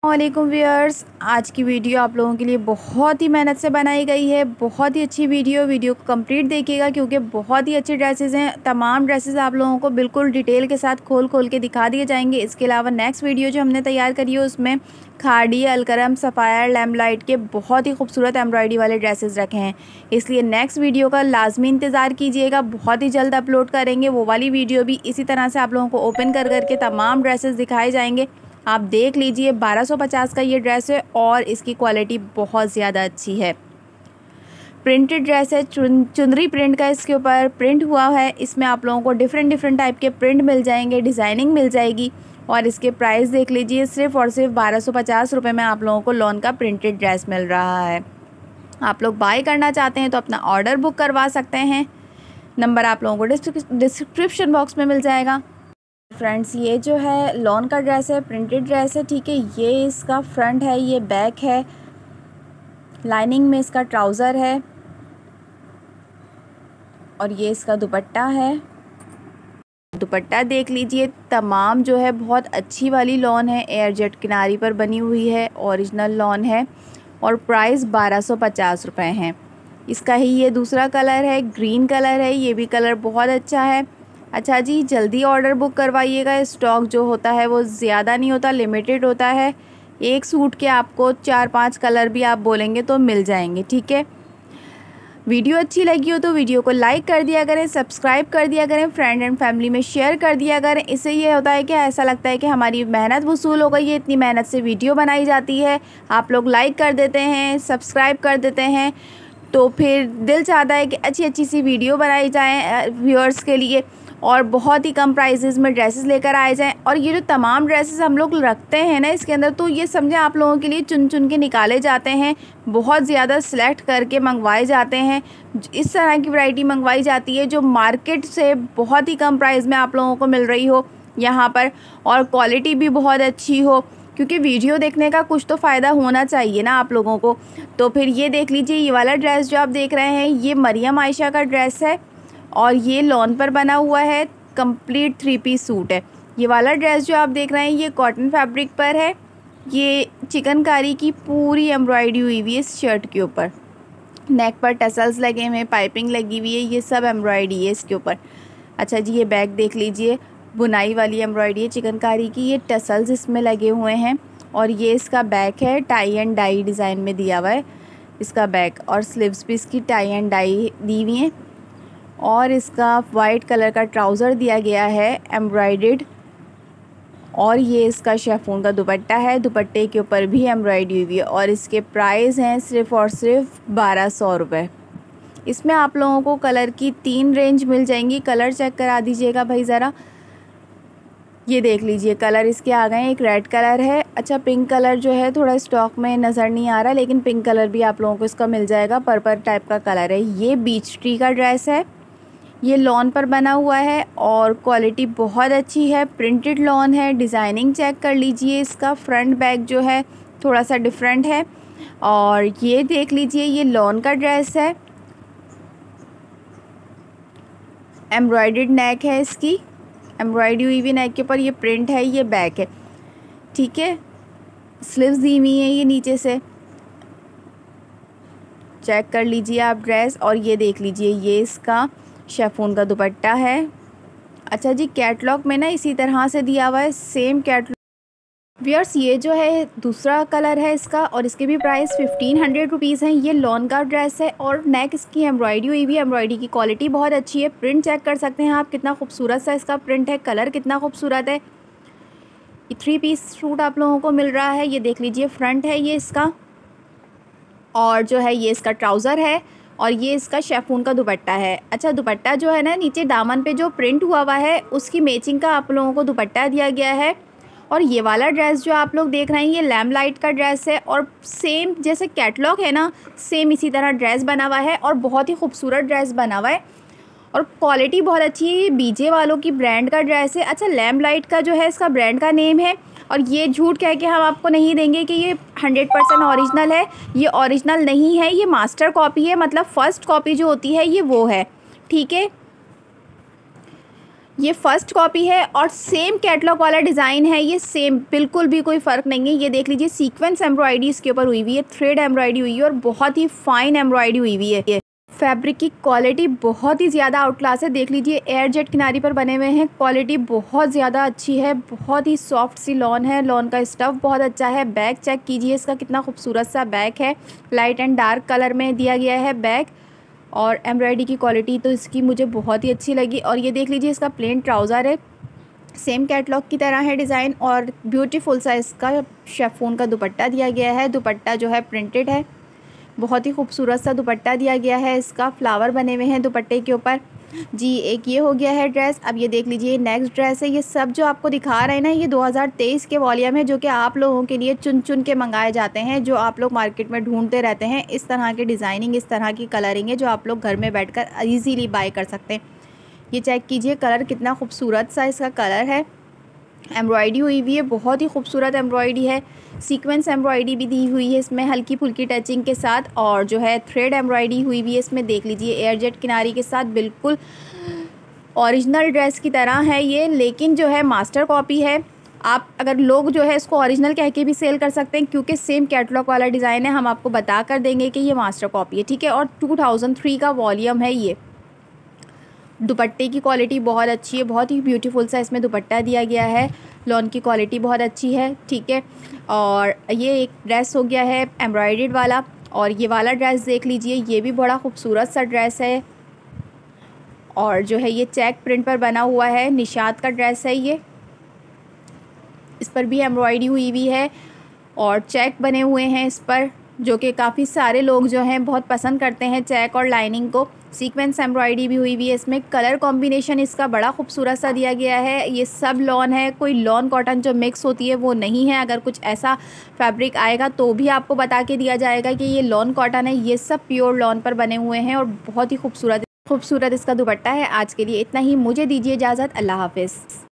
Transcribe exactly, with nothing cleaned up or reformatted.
वालेकुम व्यूअर्स, आज की वीडियो आप लोगों के लिए बहुत ही मेहनत से बनाई गई है। बहुत ही अच्छी वीडियो वीडियो को कंप्लीट देखिएगा क्योंकि बहुत ही अच्छी ड्रेसेस हैं। तमाम ड्रेसेस आप लोगों को बिल्कुल डिटेल के साथ खोल खोल के दिखा दिए जाएंगे। इसके अलावा नेक्स्ट वीडियो जो हमने तैयार करी है उसमें खाड़ी, अलकरम, सफ़ायर, लैम्पलाइट के बहुत ही खूबसूरत एम्ब्रॉयडरी वाले ड्रेसेस रखे हैं। इसलिए नेक्स्ट वीडियो का लाजमी इंतज़ार कीजिएगा, बहुत ही जल्द अपलोड करेंगे। वो वाली वीडियो भी इसी तरह से आप लोगों को ओपन कर करके तमाम ड्रेसेस दिखाए जाएंगे। आप देख लीजिए, बारह सौ पचास का ये ड्रेस है और इसकी क्वालिटी बहुत ज़्यादा अच्छी है। प्रिंटेड ड्रेस है, चुन चुनरी प्रिंट का इसके ऊपर प्रिंट हुआ है। इसमें आप लोगों को डिफरेंट डिफरेंट टाइप के प्रिंट मिल जाएंगे, डिज़ाइनिंग मिल जाएगी। और इसके प्राइस देख लीजिए, सिर्फ और सिर्फ बारह सौ पचास रुपये में आप लोगों को लॉन का प्रिंटेड ड्रेस मिल रहा है। आप लोग बाय करना चाहते हैं तो अपना ऑर्डर बुक करवा सकते हैं। नंबर आप लोगों को डिस्क्रिप्शन बॉक्स में मिल जाएगा। फ्रेंड्स, ये जो है लॉन का ड्रेस है, प्रिंटेड ड्रेस है, ठीक है। ये इसका फ्रंट है, ये बैक है, लाइनिंग में इसका ट्राउज़र है और ये इसका दुपट्टा है। दुपट्टा देख लीजिए, तमाम जो है बहुत अच्छी वाली लॉन है, एयर जेट किनारी पर बनी हुई है, ओरिजिनल लॉन है और प्राइस बारह सौ पचास रुपये है। इसका ही ये दूसरा कलर है, ग्रीन कलर है, ये भी कलर बहुत अच्छा है। अच्छा जी, जल्दी ऑर्डर बुक करवाइएगा। स्टॉक जो होता है वो ज़्यादा नहीं होता, लिमिटेड होता है। एक सूट के आपको चार पांच कलर भी आप बोलेंगे तो मिल जाएंगे, ठीक है। वीडियो अच्छी लगी हो तो वीडियो को लाइक कर दिया करें, सब्सक्राइब कर दिया करें, फ्रेंड एंड फैमिली में शेयर कर दिया करें। इससे ये होता है कि ऐसा लगता है कि हमारी मेहनत वसूल हो गई है, इतनी मेहनत से वीडियो बनाई जाती है। आप लोग लाइक कर देते हैं, सब्सक्राइब कर देते हैं, तो फिर दिल चाहता है कि अच्छी अच्छी सी वीडियो बनाई जाए व्यूअर्स के लिए और बहुत ही कम प्राइसेस में ड्रेसेस लेकर आए जाएं। और ये जो तमाम ड्रेसेस हम लोग रखते हैं ना इसके अंदर, तो ये समझें आप लोगों के लिए चुन चुन के निकाले जाते हैं, बहुत ज़्यादा सिलेक्ट करके मंगवाए जाते हैं। इस तरह की वैरायटी मंगवाई जाती है जो मार्केट से बहुत ही कम प्राइस में आप लोगों को मिल रही हो यहाँ पर, और क्वालिटी भी बहुत अच्छी हो, क्योंकि वीडियो देखने का कुछ तो फ़ायदा होना चाहिए ना आप लोगों को। तो फिर ये देख लीजिए, ये वाला ड्रेस जो आप देख रहे हैं ये मरियम आयशा का ड्रेस है और ये लॉन पर बना हुआ है, कंप्लीट थ्री पीस सूट है। ये वाला ड्रेस जो आप देख रहे हैं ये कॉटन फैब्रिक पर है। ये चिकनकारी की पूरी एम्ब्रॉयडरी हुई हुई है इस शर्ट के ऊपर, नेक पर टसल्स लगे हुए हैं, पाइपिंग लगी हुई है, ये सब एम्ब्रॉयडरी है इसके ऊपर। अच्छा जी, ये बैक देख लीजिए, बुनाई वाली एम्ब्रॉयडरी है चिकनकारी की, ये टसल्स इसमें लगे हुए हैं और ये इसका बैक है, टाई एंड डाई डिज़ाइन में दिया हुआ है इसका बैक, और स्लीव्स भी इसकी टाई एंड डाई दी हुई हैं। और इसका वाइट कलर का ट्राउज़र दिया गया है एम्ब्रॉयडर्ड, और ये इसका शेफून का दुपट्टा है, दुपट्टे के ऊपर भी एम्ब्रॉयडरी हुई है और इसके प्राइस हैं सिर्फ़ और सिर्फ बारह सौ रुपये। इसमें आप लोगों को कलर की तीन रेंज मिल जाएंगी। कलर चेक करा दीजिएगा भाई ज़रा, ये देख लीजिए कलर इसके आ गए। एक रेड कलर है, अच्छा पिंक कलर जो है थोड़ा स्टॉक में नज़र नहीं आ रहा, लेकिन पिंक कलर भी आप लोगों को इसका मिल जाएगा। पर्पल टाइप का कलर है। ये बीच ट्री का ड्रेस है, ये लॉन पर बना हुआ है और क्वालिटी बहुत अच्छी है, प्रिंटेड लॉन है। डिज़ाइनिंग चेक कर लीजिए, इसका फ्रंट बैक जो है थोड़ा सा डिफरेंट है। और ये देख लीजिए, ये लॉन का ड्रेस है, एम्ब्रॉयडर्ड नेक है इसकी, एम्ब्रॉयडरी हुई हुई नेक के ऊपर, ये प्रिंट है, ये बैक है, ठीक है। स्लीव्स दी हुई है ये नीचे से, चेक कर लीजिए आप ड्रेस। और ये देख लीजिए, ये इसका शेफून का दुपट्टा है। अच्छा जी, कैटलॉग में ना इसी तरह से दिया हुआ है, सेम कैटलॉग। व्यूअर्स, ये जो है दूसरा कलर है इसका और इसके भी प्राइस फिफ्टीन हंड्रेड रुपीज़ हैं। ये लॉन का ड्रेस है और नेक इसकी एम्ब्रॉयडरी हुई हुई है, एम्ब्रॉयडरी की क्वालिटी बहुत अच्छी है। प्रिंट चेक कर सकते हैं आप, कितना खूबसूरत सा इसका प्रिंट है, कलर कितना खूबसूरत है। ये थ्री पीस सूट आप लोगों को मिल रहा है। ये देख लीजिए, फ्रंट है ये इसका, और जो है ये इसका ट्राउज़र है और ये इसका शेफून का दुपट्टा है। अच्छा, दुपट्टा जो है ना नीचे दामन पे जो प्रिंट हुआ हुआ है उसकी मैचिंग का आप लोगों को दुपट्टा दिया गया है। और ये वाला ड्रेस जो आप लोग देख रहे हैं ये लैम्पलाइट का ड्रेस है और सेम जैसे कैटलॉग है ना, सेम इसी तरह ड्रेस बना हुआ है और बहुत ही खूबसूरत ड्रेस बना हुआ है और क्वालिटी बहुत अच्छी है। बीजे वालों की ब्रांड का ड्रेस है। अच्छा, लैम्पलाइट का जो है इसका ब्रांड का नेम है और ये झूठ कह के हम आपको नहीं देंगे कि ये हंड्रेड परसेंट ओरिजिनल है। ये ओरिजिनल नहीं है, ये मास्टर कॉपी है, मतलब फ़र्स्ट कॉपी जो होती है ये वो है, ठीक है। ये फर्स्ट कॉपी है और सेम कैटलॉग वाला डिज़ाइन है ये, सेम बिल्कुल भी कोई फ़र्क नहीं है। ये देख लीजिए सीक्वेंस एम्ब्रॉयडरी इसके ऊपर हुई हुई है, थ्रेड एम्ब्रॉयडरी हुई है और बहुत ही फाइन एम्ब्रॉयडरी हुई हुई है। फैब्रिक की क्वालिटी बहुत ही ज़्यादा आउट क्लास है। देख लीजिए एयर जेट किनारी पर बने हुए हैं, क्वालिटी बहुत ज़्यादा अच्छी है, बहुत ही सॉफ्ट सी लॉन है, लॉन का स्टफ़ बहुत अच्छा है। बैग चेक कीजिए इसका कितना खूबसूरत सा बैग है, लाइट एंड डार्क कलर में दिया गया है बैग। और एम्ब्रॉयडरी की क्वालिटी तो इसकी मुझे बहुत ही अच्छी लगी। और ये देख लीजिए इसका प्लेन ट्राउज़र है, सेम कैटलॉग की तरह है डिज़ाइन और ब्यूटीफुल सा इसका शेफून का दुपट्टा दिया गया है। दुपट्टा जो है प्रिंटेड है, बहुत ही खूबसूरत सा दुपट्टा दिया गया है, इसका फ्लावर बने हुए हैं दुपट्टे के ऊपर जी। एक ये हो गया है ड्रेस। अब ये देख लीजिए नेक्स्ट ड्रेस है। ये सब जो आपको दिखा रहे हैं ना ये दो हज़ार तेईस के वॉल्यूम है, जो कि आप लोगों के लिए चुन चुन के मंगाए जाते हैं, जो आप लोग मार्केट में ढूंढते रहते हैं। इस तरह की डिज़ाइनिंग, इस तरह की कलरिंग है जो आप लोग घर में बैठकर इजीली बाय कर सकते हैं। ये चेक कीजिए कलर कितना खूबसूरत सा इसका कलर है, एम्ब्रॉयडरी हुई हुई है, बहुत ही खूबसूरत एम्ब्रॉयडरी है। सीक्वेंस एम्ब्रॉयडरी भी दी हुई है इसमें हल्की फुल्की टचिंग के साथ, और जो है थ्रेड एम्ब्रॉयडरी हुई हुई है इसमें। देख लीजिए एयर जेट किनारी के साथ बिल्कुल ओरिजिनल ड्रेस की तरह है ये, लेकिन जो है मास्टर कॉपी है। आप अगर लोग जो है इसको ओरिजिनल कह के भी सेल कर सकते हैं, क्योंकि सेम कैटलॉग वाला डिज़ाइन है। हम आपको बता कर देंगे कि ये मास्टर कॉपी है, ठीक है। और टू थाउजेंड थ्री का वॉल्यूम है ये। दुपट्टे की क्वालिटी बहुत अच्छी है, बहुत ही ब्यूटीफुल सा इसमें दुपट्टा दिया गया है, लॉन की क्वालिटी बहुत अच्छी है, ठीक है। और ये एक ड्रेस हो गया है एम्ब्रॉयडर्ड वाला। और ये वाला ड्रेस देख लीजिए, ये भी बड़ा खूबसूरत सा ड्रेस है और जो है ये चेक प्रिंट पर बना हुआ है, निशात का ड्रेस है ये। इस पर भी एम्ब्रॉयडरी हुई हुई है और चेक बने हुए हैं इस पर, जो कि काफ़ी सारे लोग जो हैं बहुत पसंद करते हैं चेक और लाइनिंग को। सीक्वेंस एम्ब्रॉयडरी भी हुई हुई है इसमें। कलर कॉम्बिनेशन इसका बड़ा खूबसूरत सा दिया गया है। ये सब लॉन है, कोई लॉन कॉटन जो मिक्स होती है वो नहीं है। अगर कुछ ऐसा फैब्रिक आएगा तो भी आपको बता के दिया जाएगा कि ये लॉन कॉटन है। ये सब प्योर लॉन पर बने हुए हैं और बहुत ही खूबसूरत खूबसूरत इसका दुपट्टा है। आज के लिए इतना ही, मुझे दीजिए इजाज़त, अल्लाह हाफिज़।